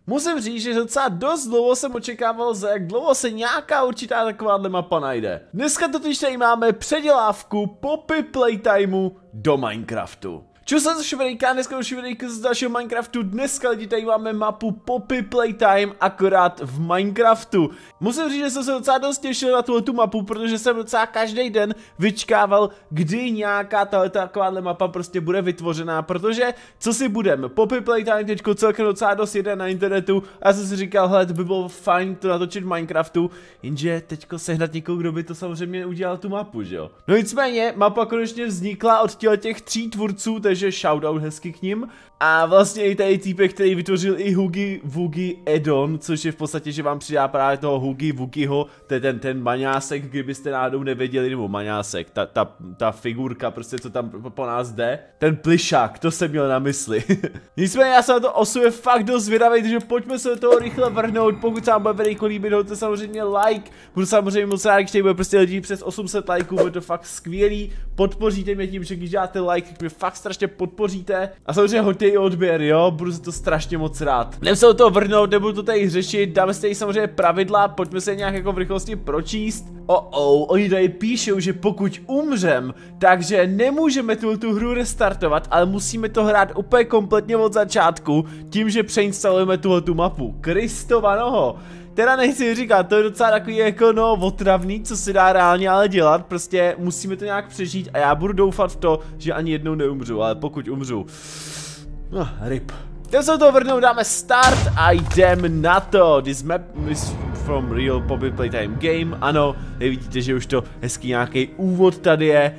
Musím říct, že docela dost dlouho jsem očekával, za jak dlouho se nějaká určitá takováhle mapa najde. Dneska totiž tady máme předělávku Poppy Playtimeu do Minecraftu. Čus se švedejka, dneska už videjka z dalšího Minecraftu. Dneska lidi tady máme mapu Poppy Playtime akorát v Minecraftu. Musím říct, že jsem se docela dost těšil na tu mapu, protože jsem docela každý den vyčkával, kdy nějaká takováhle mapa prostě bude vytvořená, protože co si budeme, Poppy Playtime teďko celkem docela dost jede na internetu a já jsem si říkal, hele, to by bylo fajn to natočit v Minecraftu, jenže teďko sehnat někoho, kdo by to samozřejmě udělal tu mapu, že jo. No nicméně, mapa konečně vznikla od těch 3 tvůrců, takže shoutout hezky k ním. A vlastně i tady týpek, který vytvořil i Huggy Wuggy Edon, což je v podstatě, že vám přidá právě toho Huggy Wuggyho, to je ten maňásek, kdybyste náhodou nevěděli, nebo maňásek, ta figurka prostě, co tam po nás jde. Ten plišák, to jsem měl na mysli. Nicméně já se na to osuje fakt dost zvědavý, takže pojďme se do toho rychle vrhnout, pokud se vám bude videjko líbit, hoďte samozřejmě like, budu samozřejmě moc rád, když tady bude prostě lidí přes 800 lajků, bude to fakt skvělý, podpoříte mě tím, že když dáte like, tak mě fakt strašně podpoříte a samozřejmě hoďte i odběr, jo, budu se to strašně moc rád. Jdem se do toho vrhnout, nebudu to tady řešit, dáme si tady samozřejmě pravidla, pojďme se nějak jako v rychlosti pročíst. Oni tady píšou, že pokud umřem, takže nemůžeme tu hru restartovat, ale musíme to hrát úplně kompletně od začátku, tím, že přeinstalujeme tu mapu. Kristova noho. Teda nechci říkat, to je docela takový jako no otravný, co se dá reálně ale dělat, prostě musíme to nějak přežít a já budu doufat v to, že ani jednou neumřu, ale pokud umřu, no, rip. Jdem se do toho vrhnout, dáme start a jdem na to. This map is from real Poppy Playtime game. Ano, vidíte, že už to hezký nějaký úvod tady je.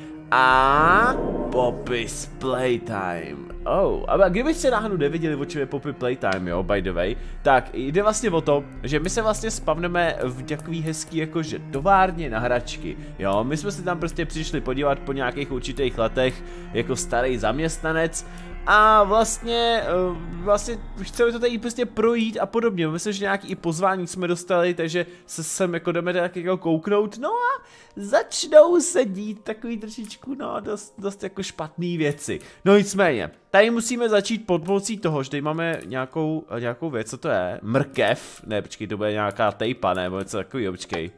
A Poppy's Playtime. A kdybyste náhodou neviděli, o čem je Poppy Playtime, jo, by the way, tak jde vlastně o to, že my se vlastně spavneme v takový hezký jakože továrně na hračky, jo, my jsme si tam prostě přišli podívat po nějakých určitých letech jako starý zaměstnanec a vlastně chceme to tady prostě projít a podobně, myslím, že nějaký i pozvání jsme dostali, takže se sem jako jdeme tak jako kouknout, no a začnou se dít takový trošičku, no, dost jako špatný věci. No nicméně, tady musíme začít pod pomocí toho, že tady máme nějakou věc, co to je? Mrkev? Ne, počkej, to bude nějaká tejpa, nebo něco takového, počkej.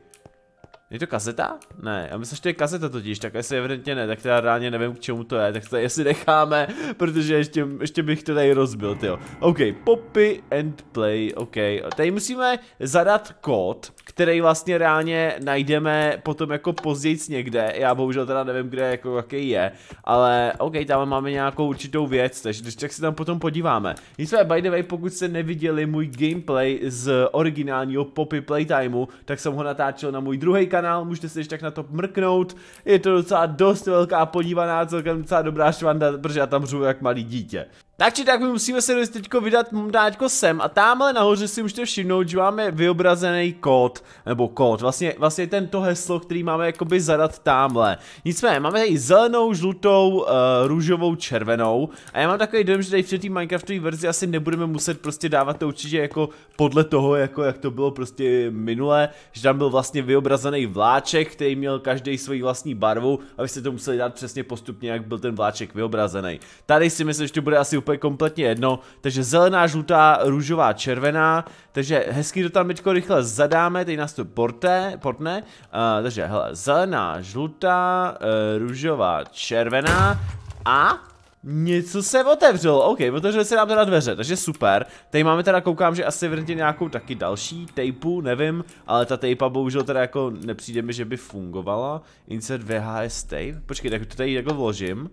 Je to kazeta? Ne, já myslím, že to je kazeta totiž, tak jestli evidentně ne, tak teda reálně nevím, k čemu to je, tak to jestli necháme, protože ještě bych to tady rozbil, tyjo. OK, Poppy and Play, OK, tady musíme zadat kód, který vlastně reálně najdeme potom jako pozdějc někde, já bohužel teda nevím, kde jako jaký je, ale OK, tam máme nějakou určitou věc, takže když tak si tam potom podíváme. Nicméně, by the way, pokud jste neviděli můj gameplay z originálního Poppy Playtimeu, tak jsem ho natáčel na můj druhý kanál, můžete si ještě tak na to mrknout, je to docela dost velká podívaná, celkem docela dobrá švanda, protože já tam řvu jak malý dítě. Takže tak my musíme se teďko vydat dáďko sem a tamhle nahoře si můžete všimnout, že máme vyobrazený kód, nebo kód, vlastně tento heslo, který máme jakoby zadat tamhle. Nicméně, máme tady zelenou, žlutou, růžovou, červenou a já mám takový dojem, že tady v té Minecraftové verzi asi nebudeme muset prostě dávat to určitě jako podle toho, jako jak to bylo prostě minule, že tam byl vlastně vyobrazený vláček, který měl každý svoji vlastní barvu a vy jste to museli dát přesně postupně, jak byl ten vláček vyobrazený. Tady si myslím, že to bude asi úplně kompletně jedno, takže zelená, žlutá, růžová, červená, takže hezky to tam teďko rychle zadáme, teď nás to portne, takže hele, zelená, žlutá, růžová, červená a něco se otevřelo, OK, otevřeli se nám teda dveře, takže super, tady máme teda, koukám, že asi evidentně nějakou taky další tejpu, nevím, ale ta tejpa bohužel teda jako nepřijde mi, že by fungovala, insert VHS tape, počkej, tak to tady jako vložím.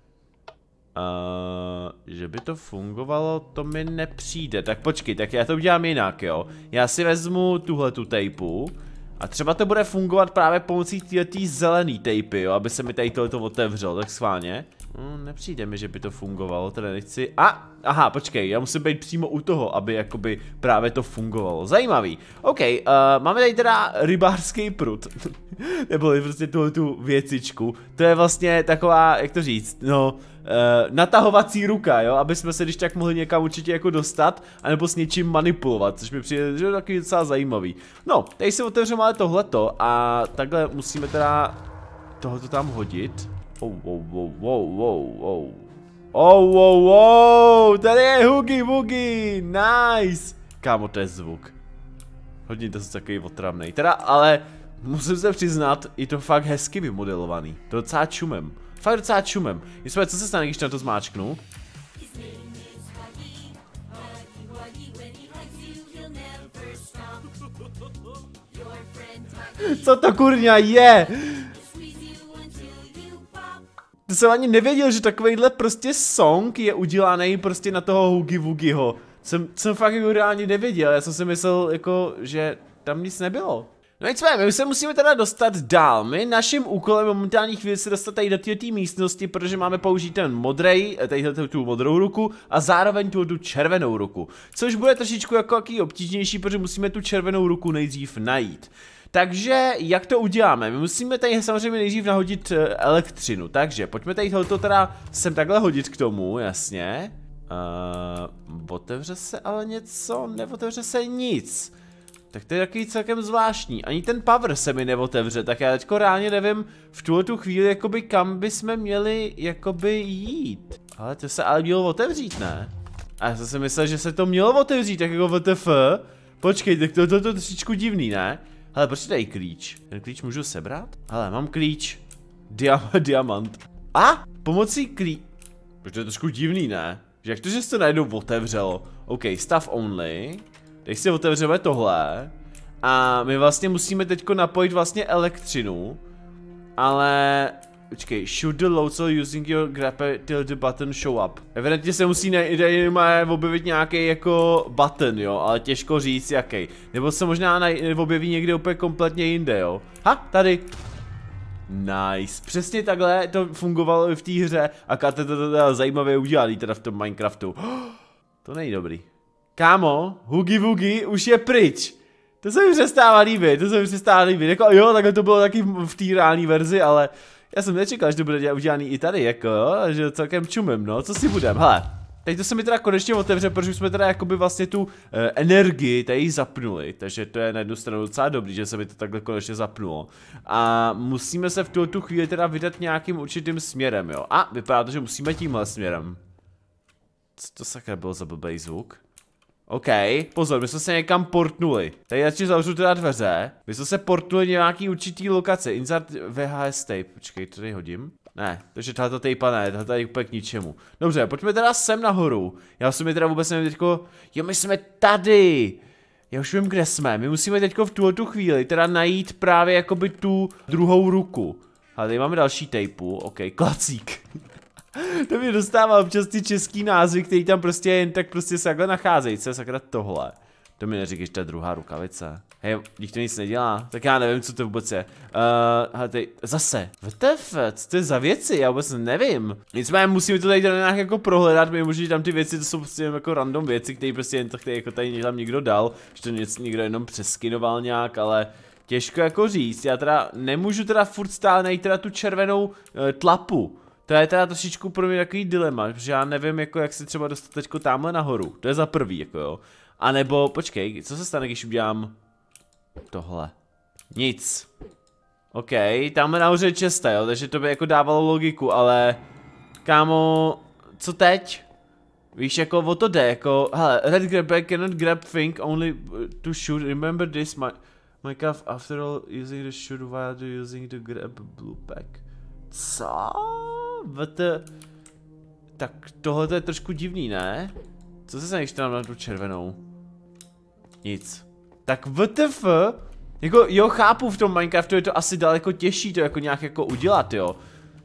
Že by to fungovalo, to mi nepřijde. Tak počkej, tak já to udělám jinak, jo. Já si vezmu tuhletu tejpu a třeba to bude fungovat právě pomocí této zelený tejpy, jo, aby se mi tady tohleto otevřelo, tak schválně. Nepřijde mi, že by to fungovalo, teda nechci. Aha, počkej, já musím být přímo u toho, aby jakoby právě to fungovalo. Zajímavý. OK, máme tady teda rybářský prut. Nebo prostě tu věcičku. To je vlastně taková, jak to říct, no, natahovací ruka, jo, aby jsme se když tak mohli někam určitě jako dostat, anebo s něčím manipulovat, což mi přijde, že je taky docela zajímavý. No, tady si otevřeme ale tohleto a takhle musíme teda tohleto tam hodit. Wow, tady je Huggy Wuggy, nice. Kámo, to je zvuk. Hodně to je takový otravnej. Teda, ale musím se přiznat, je to fakt hezky vymodelovaný. To docela čumem. Fakt docela čumem. Nicméně, co se stane, když na to zmáčknu? Co to kurňa je? To jsem ani nevěděl, že takovejhle prostě song je udělaný prostě na toho Huggy Wuggyho. Jsem fakt jako reálně nevěděl, já jsem si myslel jako, že tam nic nebylo. No nicméně, my se musíme teda dostat dál. My naším úkolem momentální chvíli se dostat tady do této místnosti, protože máme použít ten modrej, tady tu modrou ruku a zároveň tu červenou ruku. Což bude trošičku jako jaký obtížnější, protože musíme tu červenou ruku nejdřív najít. Takže jak to uděláme? My musíme tady samozřejmě nejdřív nahodit elektřinu, takže pojďme tady tohoto teda sem takhle hodit k tomu, jasně. Otevře se ale něco, neotevře se nic. Tak to je takový celkem zvláštní, ani ten power se mi neotevře, tak já teďko reálně nevím v tu chvíli jakoby kam bychom měli jakoby jít. Ale to se ale mělo otevřít, ne? A já jsem si myslel, že se to mělo otevřít, tak jako WTF. Počkej, tak to je trošičku divný, ne? Hele, proč tady klíč? Ten klíč můžu sebrat? Hele, mám klíč. Diamant. A pomocí klíč. Protože to je trošku divný, ne? Že jak to, že se to najednou otevřelo? OK, stuff only. Teď si otevřeme tohle. A my vlastně musíme teďko napojit vlastně elektřinu. Ale... Počkej, shoot the load cell using your grabber till the button show up. Evidentně se musí objevit nějaký jako button, jo, ale těžko říct jaký. Nebo se možná objeví někde úplně kompletně jinde, jo. Ha, tady. Nice, přesně takhle to fungovalo i v té hře a to teda zajímavě udělaný teda v tom Minecraftu. To není dobrý. Kámo, Huggy Wuggy už je pryč. To se mi přestává líbit, jako jo, takhle to bylo taky v té reální verzi, ale já jsem nečekal, že to bude udělaný i tady, jako, že celkem čumem, no, co si budem, hele. Teď to se mi teda konečně otevře, protože jsme teda jakoby vlastně tu energii tady zapnuli, takže to je na jednu stranu docela dobrý, že se mi to takhle konečně zapnulo. A musíme se v tu chvíli teda vydat nějakým určitým směrem, jo. A vypadá to, že musíme tímhle směrem. Co to sakra bylo za blbej zvuk? OK, pozor, my jsme se někam portnuli. Tady radši zavřu teda dveře. My jsme se portnuli nějaký určitý lokace. Insert VHS tape. Počkej, to tady hodím. Ne, takže tato tape ne, tato tady úplně k ničemu. Dobře, pojďme teda sem nahoru. Já jsem mi teda vůbec nevím teďko... Jo, my jsme tady! Já už vím, kde jsme. My musíme teďko v tu chvíli teda najít právě jakoby tu druhou ruku. A tady máme další tapeu. OK, klacík. To mě dostává občas ty český názvy, který tam prostě jen tak prostě se takhle nacházejí. Co je sakra tohle? To mi neříkej, že to je druhá rukavice. Hej, když to nic nedělá, tak já nevím, co to vůbec je. Hele, tady, zase, WTF, co to je za věci, já vůbec nevím. Nicméně musíme to tady nějak jako prohledat, my možná tam ty věci, to jsou prostě jako random věci, které prostě jen tak jako tady tam někdo dal, že to někdo jenom přeskinoval nějak, ale těžko jako říct, já teda nemůžu teda furt stále najít teda tu červenou tlapu. To je teda trošičku pro mě takový dilema, protože já nevím, jako jak se třeba dostat teďko tamhle nahoru. To je za prvý, jako jo. A nebo, počkej, co se stane, když udělám tohle? Nic. OK, tamhle nahoře je česta, jo, takže to by jako dávalo logiku, ale... Kámo, co teď? Víš, jako o to jde, jako... Hele, red grabber cannot grab thing only to shoot, remember this, Minecraft after all using the shoot while using the grab blue pack. Co? Tak tohle je trošku divný, ne? Co se stane, když to na tu červenou? Nic. Tak WTF? Jako jo, chápu, v tom Minecraftu je to asi daleko těžší to jako nějak jako udělat, jo.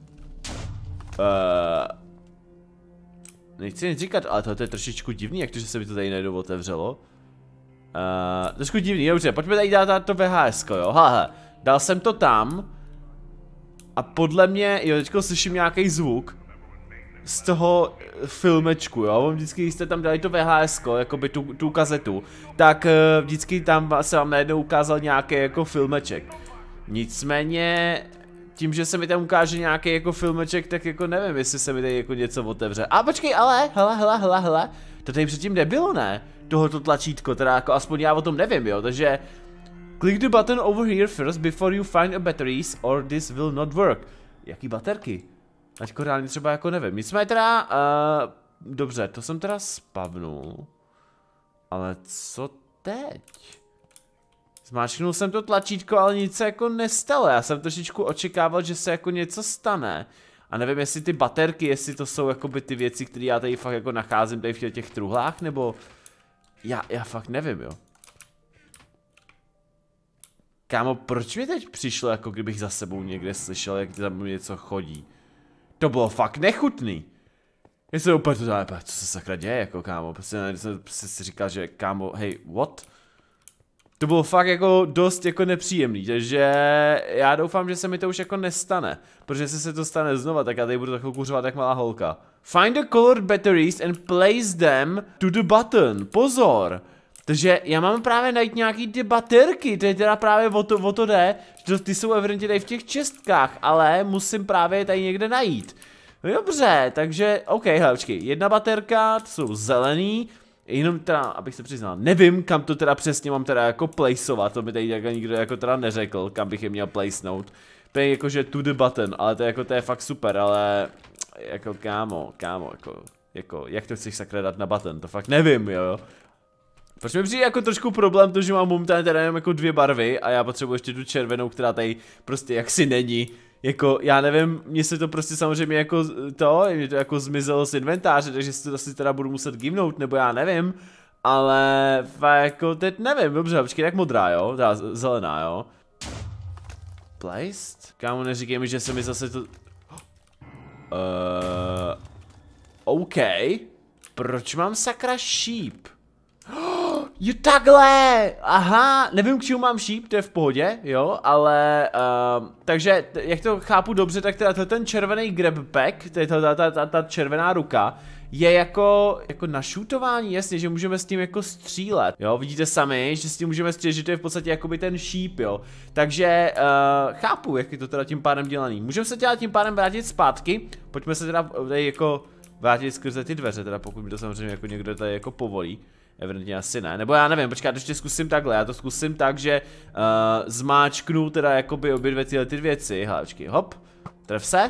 Nechci nic říkat, ale tohle je trošičku divný, jak to, že se mi to tady najednou otevřelo. Trošku divný, dobře, pojďme tady dát to VHS, jo, haha. Dal jsem to tam. A podle mě, jo, teďko slyším nějaký zvuk z toho filmečku, jo, on vždycky, když jste tam dali to VHS, jakoby tu kazetu, tak vždycky tam se vám najednou ukázal nějaký jako filmeček. Nicméně, tím, že se mi tam ukáže nějaký jako filmeček, tak jako nevím, jestli se mi tady jako něco otevře. A počkej, ale, hele, to tady předtím nebylo, ne? Tohoto tlačítko, teda jako aspoň já o tom nevím, jo, takže... Click the button over here first before you find a batteries or this will not work. Jaký baterky? Aťko reálně třeba jako nevím. Nicméně teda, dobře, to jsem teda spavnul. Ale co teď? Zmáčknul jsem to tlačítko, ale nic se jako nestalo. Já jsem trošičku očekával, že se jako něco stane. A nevím, jestli ty baterky, jestli to jsou jakoby ty věci, které já tady fakt jako nacházím tady v těch truhlách, nebo... Já fakt nevím, jo. Kámo, proč mi teď přišlo, jako kdybych za sebou někde slyšel, jak tam něco chodí? To bylo fakt nechutný. Já jsem úplně to co se sakra děje, jako kámo, prostě jsem si říkal, že kámo, hej, what? To bylo fakt jako dost jako nepříjemný, takže já doufám, že se mi to už jako nestane. Protože jestli se to stane znova, tak já tady budu takovou kuřovat jak malá holka. Find the colored batteries and place them to the button. Pozor! Takže já mám právě najít nějaký ty baterky, to je teda právě o to jde, že ty jsou evidentně tady v těch čestkách, ale musím právě tady někde najít. No dobře, takže, OK, hele, počkej, jedna baterka, to jsou zelený, jenom teda, abych se přiznal, nevím, kam to teda přesně mám teda jako placeovat, to mi tady jako nikdo jako teda neřekl, kam bych je měl placenout. To je jakože to the button, ale to je jako, to je fakt super, ale, jako kámo, jako, jak to chceš sakra dát na button, to fakt nevím, jo. Proč mi přijde jako trošku problém to, že mám momentálně teda jenom jako 2 barvy a já potřebuji ještě tu červenou, která tady prostě jaksi není. Jako, já nevím, mně se to prostě samozřejmě jako mě to jako zmizelo z inventáře, takže si to asi teda budu muset givnout, nebo já nevím. Ale jako teď nevím, dobře, počkej, jak modrá, jo? Teda zelená, jo? Placed? Kámo, neříkej mi, že se mi zase to... OK. Proč mám sakra sheep? Jo, takhle! Aha, nevím, k čemu mám sheep, to je v pohodě, jo, ale, takže, jak to chápu dobře, tak teda ten červený grab pack, to je ta červená ruka, je jako na šutování, jasně, že můžeme s tím jako střílet, jo, vidíte sami, že s tím můžeme střílet, že to je v podstatě jakoby ten sheep, jo, takže, chápu, jak je to teda tím pádem dělaný, můžeme se teda tím pádem vrátit zpátky, pojďme se teda tady jako vrátit skrze ty dveře, teda pokud mi to samozřejmě jako někdo tady jako povolí. Evidentně asi ne, nebo já nevím, počkat, ještě zkusím takhle, já to zkusím tak, že zmáčknu teda jakoby obě dvě tyhle ty věci, hláčky, hop, tref se.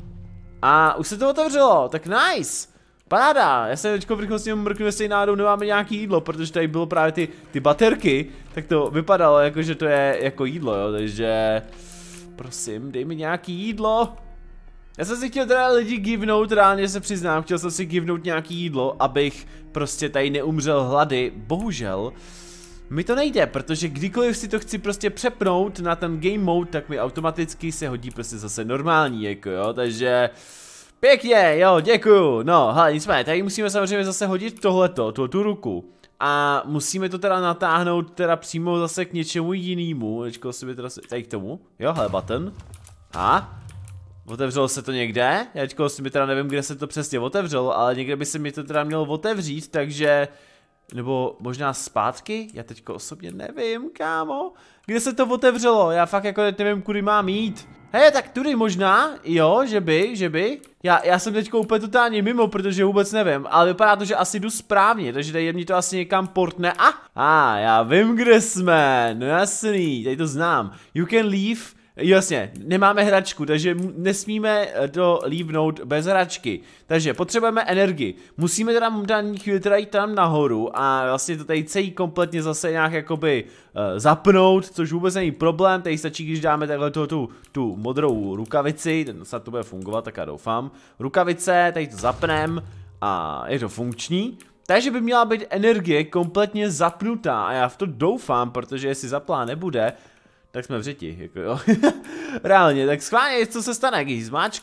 A už se to otevřelo, tak nice, paráda, já se teďko v rychlosti mrknu, jestli náhodou nemáme nějaký jídlo, protože tady bylo právě ty baterky, tak to vypadalo jako, že to je jako jídlo, jo, takže prosím, dej mi nějaký jídlo. Já jsem si chtěl teda lidi givnout, reálně se přiznám, chtěl jsem si givnout nějaký jídlo, abych prostě tady neumřel hlady, bohužel mi to nejde, protože kdykoliv si to chci prostě přepnout na ten game mode, tak mi automaticky se hodí prostě zase normální, jako jo, takže pěkně, jo, děkuju, no, hele, nicméně, tady musíme samozřejmě zase hodit tohleto, tu ruku a musíme to teda natáhnout teda přímo zase k něčemu jinému, teďko si teda tady k tomu, jo, hele, button, a otevřelo se to někde, já teďko si teda nevím, kde se to přesně otevřelo, ale někde by se mi to teda mělo otevřít, takže, nebo možná zpátky, já teďko osobně nevím, kámo, kde se to otevřelo, já fakt jako nevím, kudy mám jít. Hej, tak tudy možná, jo, že by, já jsem teďko úplně totálně mimo, protože vůbec nevím, ale vypadá to, že asi jdu správně, takže tady mě to asi někam portne, já vím, kde jsme, no jasný, tady to znám, you can leave. Jasně, nemáme hračku, takže nesmíme to leavenout bez hračky. Takže potřebujeme energii. Musíme teda momentální chvíli teda jít tam nahoru a vlastně to tady celý kompletně zase nějak jakoby zapnout, což vůbec není problém. Tady stačí, když dáme takhle tu modrou rukavici, ten snad to bude fungovat, tak já doufám. Rukavice, tady to zapnem a je to funkční. Takže by měla být energie kompletně zapnutá a já v to doufám, protože jestli zaplá nebude, tak jsme v řeti, jako jo. Reálně, tak schválně, co se stane, když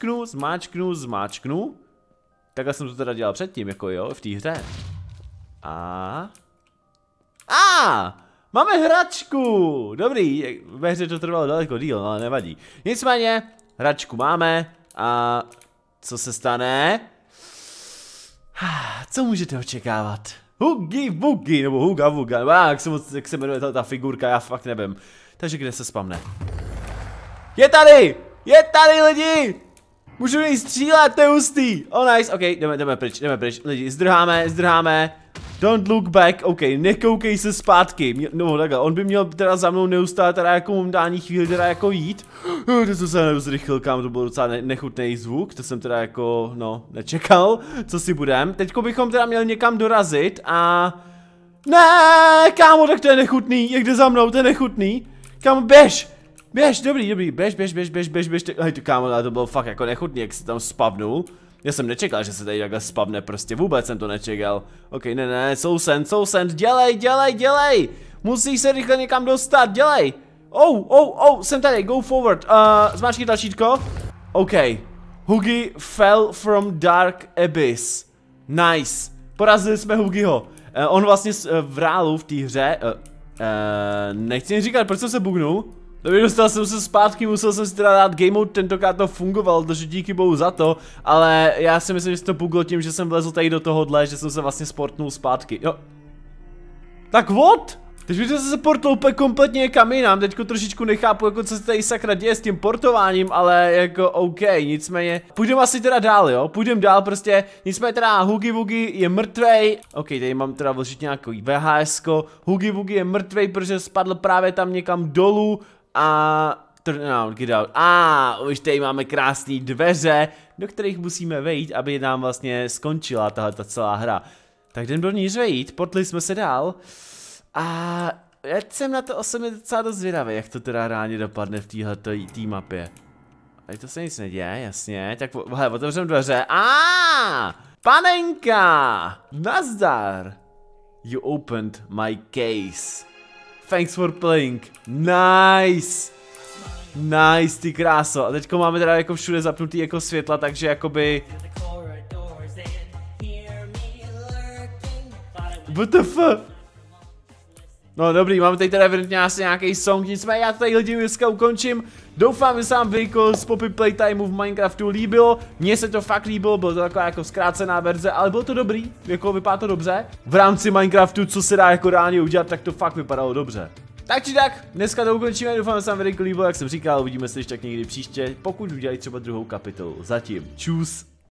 zmáčknu. Takhle jsem to teda dělal předtím, jako jo, v té hře. Máme hračku! Dobrý, ve hře to trvalo daleko díl, ale nevadí. Nicméně, hračku máme a co se stane? Co můžete očekávat? Huggy Wuggy, nebo Huga Wuga, nebo jak se jmenuje ta figurka, já fakt nevím. Takže kde se spamne? Je tady lidi! Můžu jí střílet, to je hustý! Oh nice, ok, jdeme pryč, lidi, zdrháme. Don't look back, ok, nekoukej se zpátky. No takhle, on by měl teda za mnou neustále teda jako momentální chvíli teda jako jít. To jsem se nezrychlil, kam to byl docela nechutný zvuk, to jsem teda jako, no, nečekal, co si budem. Teďko bychom teda měli někam dorazit a... Ne, kámo, tak to je nechutný, jak jde za mnou, to je nechutný. Kámo, běž, dobrý, běž, hej, to kámo, ale to bylo fakt jako nechutný, jak se tam spavnul. Já jsem nečekal, že se tady takhle spavne, prostě vůbec jsem to nečekal. Ok, ne, sousend, dělej. Musíš se rychle někam dostat, dělej. Jsem tady, go forward, zmáčkni tlačítko. Ok, Hugi fell from dark abyss. Nice, porazili jsme Hugiho. On vlastně v reálu v té hře, nechci říkat, proč jsem se bugnul. Dobře, dostal jsem se zpátky, musel jsem si teda dát game mode, tentokrát to fungovalo, takže díky bohu za to, ale já si myslím, že se to buglo tím, že jsem vlezl tady do tohohle, že jsem se vlastně sportnul zpátky, jo. Tak what? Teď bych se portl úplně kompletně někam jinam, teďko trošičku nechápu, jako co se tady sakra děje s tím portováním, ale jako OK, nicméně, půjdeme asi teda dál, jo, půjdeme dál prostě, nicméně teda Hugi Wugi je mrtvej, OK, tady mám teda vložit nějaký VHS-ko, Hugi Wugi je mrtvej, protože spadl právě tam někam dolů a... už tady máme krásné dveře, do kterých musíme vejít, aby nám vlastně skončila tahleta celá hra. Tak jdem do níž vejít, portli jsme se dál. A já jsem na to osobně docela dost zvědavý, jak to teda reálně dopadne v téhleto mapě. Tady to se nic neděje, jasně, tak hele, otevřeme dveře. Panenka! Nazdar! You opened my case. Thanks for playing. Nice! Nice, ty kráso. A teďko máme teda jako všude zapnutý jako světla, takže jakoby... What the fuck? No dobrý, máme tady teda evidentně asi nějaký song, nicméně já to tady lidi dneska ukončím. Doufám, že se vám video z Poppy Playtimeu v Minecraftu líbilo. Mně se to fakt líbilo, bylo to taková jako zkrácená verze, ale bylo to dobrý, jako vypadá to dobře. V rámci Minecraftu, co se dá jako reálně udělat, tak to fakt vypadalo dobře. Tak či tak, dneska to ukončíme, doufám, že se vám video líbilo, jak jsem říkal, uvidíme se ještě tak někdy příště, pokud udělají třeba druhou kapitolu. Zatím, čus.